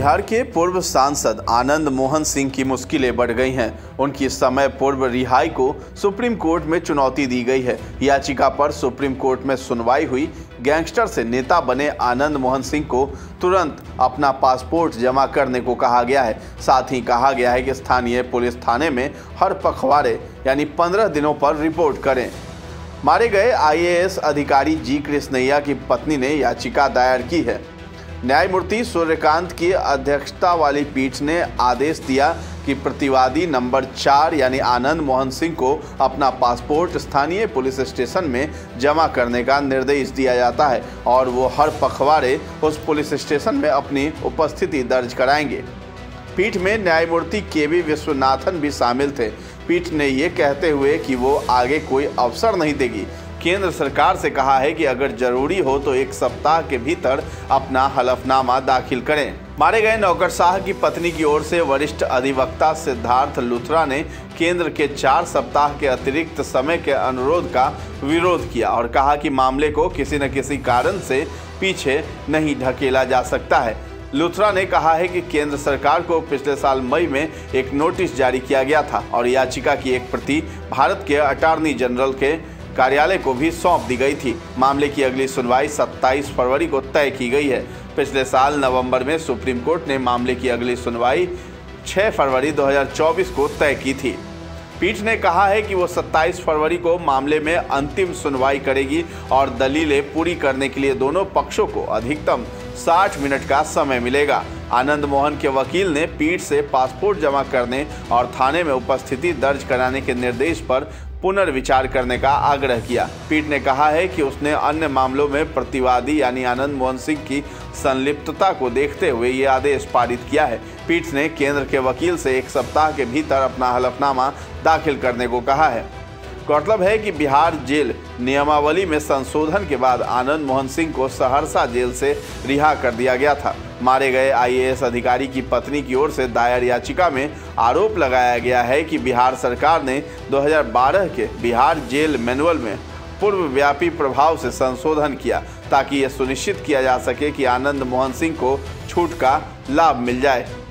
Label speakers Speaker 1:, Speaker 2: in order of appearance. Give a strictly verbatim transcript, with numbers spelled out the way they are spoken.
Speaker 1: बिहार के पूर्व सांसद आनंद मोहन सिंह की मुश्किलें बढ़ गई हैं। उनकी समय पूर्व रिहाई को सुप्रीम कोर्ट में चुनौती दी गई है। याचिका पर सुप्रीम कोर्ट में सुनवाई हुई। गैंगस्टर से नेता बने आनंद मोहन सिंह को तुरंत अपना पासपोर्ट जमा करने को कहा गया है। साथ ही कहा गया है कि स्थानीय पुलिस थाने में हर पखवाड़े यानी पंद्रह दिनों पर रिपोर्ट करें। मारे गए आई ए एस अधिकारी जी कृष्णैया की पत्नी ने याचिका दायर की है। न्यायमूर्ति सूर्यकांत की अध्यक्षता वाली पीठ ने आदेश दिया कि प्रतिवादी नंबर चार यानी आनंद मोहन सिंह को अपना पासपोर्ट स्थानीय पुलिस स्टेशन में जमा करने का निर्देश दिया जाता है और वो हर पखवाड़े उस पुलिस स्टेशन में अपनी उपस्थिति दर्ज कराएंगे। पीठ में न्यायमूर्ति के वी विश्वनाथन भी शामिल थे। पीठ ने ये कहते हुए कि वो आगे कोई अवसर नहीं देगी। केंद्र सरकार से कहा है कि अगर जरूरी हो तो एक सप्ताह के भीतर अपना हलफनामा दाखिल करें। मारे गए नौकरशाह की पत्नी की ओर से वरिष्ठ अधिवक्ता सिद्धार्थ लुथरा ने केंद्र के चार सप्ताह के अतिरिक्त समय के अनुरोध का विरोध किया और कहा कि मामले को किसी न किसी कारण से पीछे नहीं ढकेला जा सकता है। लुथरा ने कहा है कि केंद्र सरकार को पिछले साल मई में एक नोटिस जारी किया गया था और याचिका की एक प्रति भारत के अटॉर्नी जनरल के कार्यालय को भी सौंप दी गई थी। मामले की अगली सुनवाई सत्ताईस फरवरी को तय की गई है। पिछले साल नवंबर में सुप्रीम कोर्ट ने मामले की अगली सुनवाई छह फरवरी दो हज़ार चौबीस को तय की थी। पीठ ने कहा है कि वो सत्ताईस फरवरी को मामले में अंतिम सुनवाई करेगी और दलीलें पूरी करने के लिए दोनों पक्षों को अधिकतम साठ मिनट का समय मिलेगा। आनंद मोहन के वकील ने पीठ से पासपोर्ट जमा करने और थाने में उपस्थिति दर्ज कराने के निर्देश पर पुनर्विचार करने का आग्रह किया। पीठ ने कहा है कि उसने अन्य मामलों में प्रतिवादी यानी आनंद मोहन सिंह की संलिप्तता को देखते हुए ये आदेश पारित किया है। पीठ ने केंद्र के वकील से एक सप्ताह के भीतर अपना हलफनामा दाखिल करने को कहा है। गौरतलब है कि बिहार जेल नियमावली में संशोधन के बाद आनंद मोहन सिंह को सहरसा जेल से रिहा कर दिया गया था। मारे गए आई ए एस अधिकारी की पत्नी की ओर से दायर याचिका में आरोप लगाया गया है कि बिहार सरकार ने दो हज़ार बारह के बिहार जेल मैनुअल में पूर्वव्यापी प्रभाव से संशोधन किया ताकि यह सुनिश्चित किया जा सके कि आनंद मोहन सिंह को छूट का लाभ मिल जाए।